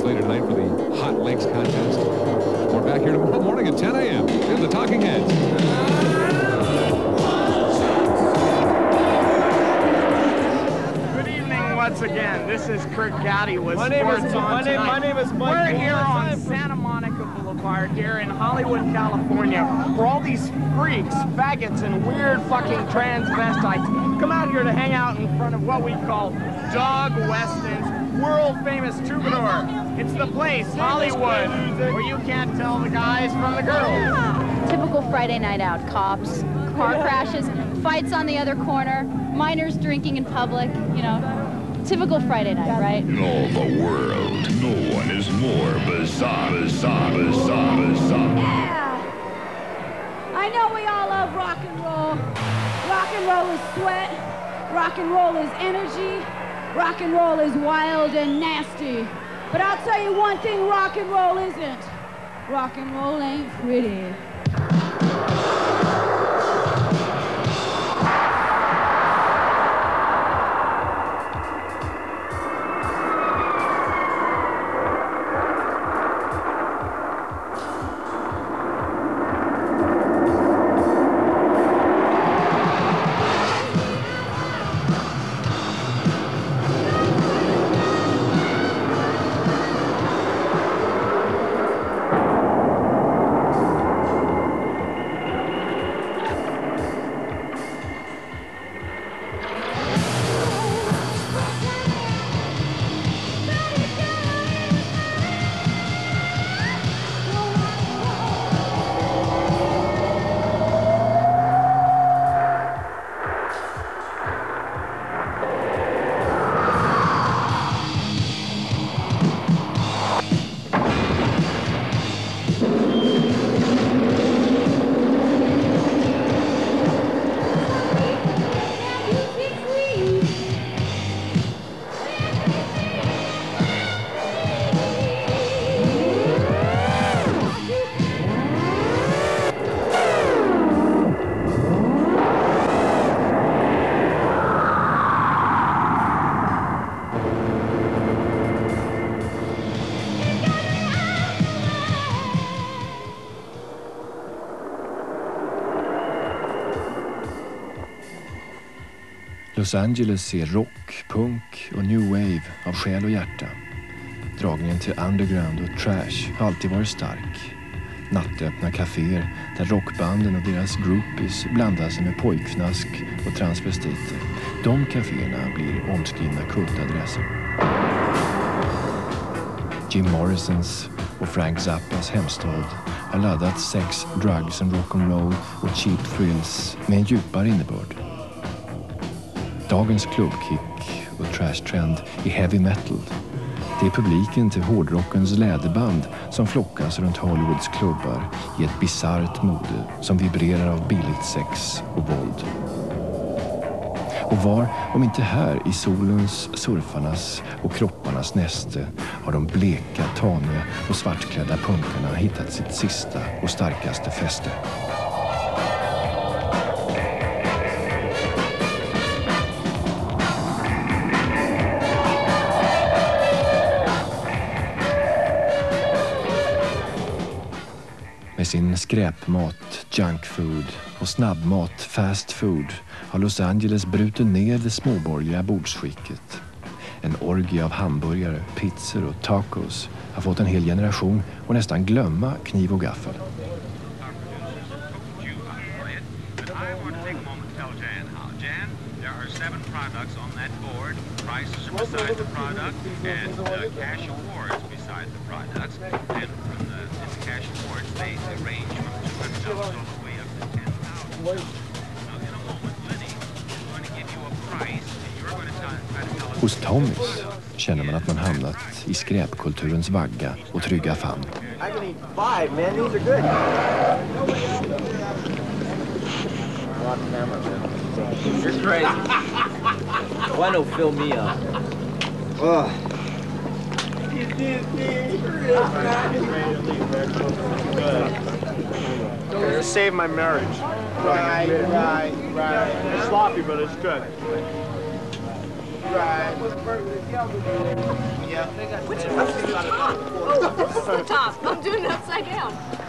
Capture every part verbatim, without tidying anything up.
later tonight for the Hot Lakes contest. We're back here tomorrow morning at ten a.m. Here's the Talking Heads. Good evening once again. This is Kurt Gowdy with my name Sports is, On my name, Tonight. my name is Mike. We're here on Santa Monica Boulevard here in Hollywood, California, where all these freaks, faggots, and weird fucking transvestites come out here to hang out in front of what we call Dog Weston's world-famous troubadour. It's the place, Hollywood, where you can't tell the guys from the girls. Typical Friday night out. Cops, car crashes, fights on the other corner, minors drinking in public, you know. Typical Friday night, right? In all the world, no one is more bizarre, bizarre, bizarre, bizarre. Yeah! I know we all love rock and roll. Rock and roll is sweat. Rock and roll is energy. Rock and roll is wild and nasty. But I'll tell you one thing rock and roll isn't. Rock and roll ain't pretty. Los Angeles är rock, punk och new wave av själ och hjärta. Dragningen till underground och trash har alltid varit stark. Nattöppna kaféer där rockbanden och deras groupies blandar sig med pojkfnask och transvestiter. De kaféerna blir omskrivna kultadresser. Jim Morrisons och Frank Zappas hemstad har laddat sex, drugs and rock'n'roll och cheap thrills med en djupare innebörd. Dagens klubbkick och trashtrend är heavy metal. Det är publiken till hårdrockens läderband som flockas runt Hollywoods klubbar i ett bizarrt mode som vibrerar av billigt sex och våld. Och var, om inte här i solens, surfarnas och kropparnas näste, har de bleka, taniga och svartklädda punkarna hittat sitt sista och starkaste fäste. Med sin skräpmat, junkfood och snabbmat, fast food, har Los Angeles brutit ner det småborgerliga bordsskicket. En orgie av hamburgare, pizzor och tacos har fått en hel generation att nästan glömma kniv och gaffel. Hos Tommys känner man att man hamnat i skräpkulturens vagga och trygga famn. I can eat five, man. These are good. You're crazy. Why don't fill me up? Ugh. Just save my marriage. Right, right, right. It's sloppy, but it's good. right. Yeah. Stop. I'm doing it upside down.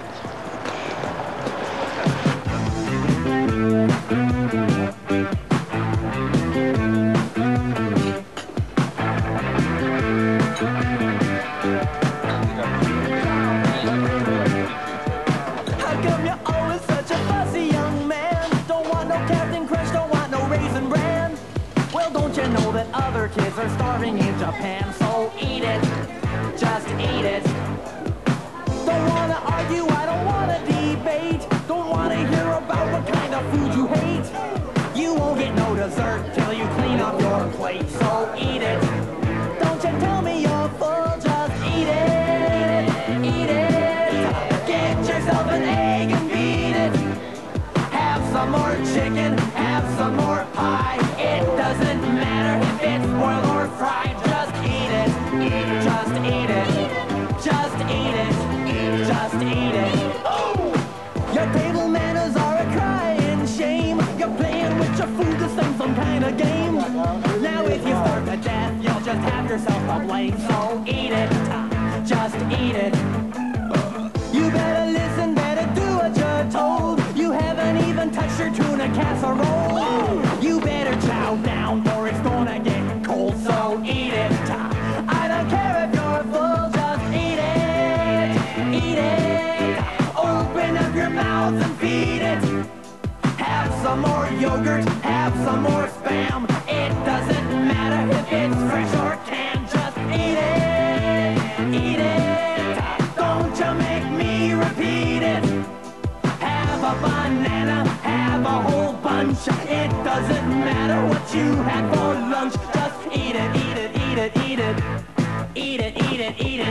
How come you're always such a fussy young man? Don't want no Captain Crunch, don't want no Raisin Bran. Well, don't you know that other kids are starving in Japan? So eat it, just eat it. Don't wanna argue, I don't wanna debate. Don't wanna hear about what kind of food you hate. You won't get no dessert till you clean up your plate. So eat it. Don't you tell me you're full, just eat it. Eat it. Get yourself an egg and beat it. Have some more chicken, have some more pie. It doesn't matter if it's boiled or fried. Just eat it. Just eat it. Just eat it. Just eat it. Oh! Your table manners are a crying shame. You're playing with your food to sing some kind of game. Now if you starve to death, you'll just have yourself to blame. So eat it. Just eat it. You better listen, better do what you're told. You haven't even touched your tuna casserole. You better chow down or it's gonna get cold. So eat it. I don't care if you're full, just eat it. Eat it. Open up your mouth and feed it. Have some more yogurt, have some more Spam. It doesn't matter if it's fresh or canned. Just eat it. Eat it. Don't you make me repeat it. Have a banana, have a whole bunch. It doesn't matter what you had for lunch. Just eat it, eat it, eat it, eat it. Eat it, eat it, eat it.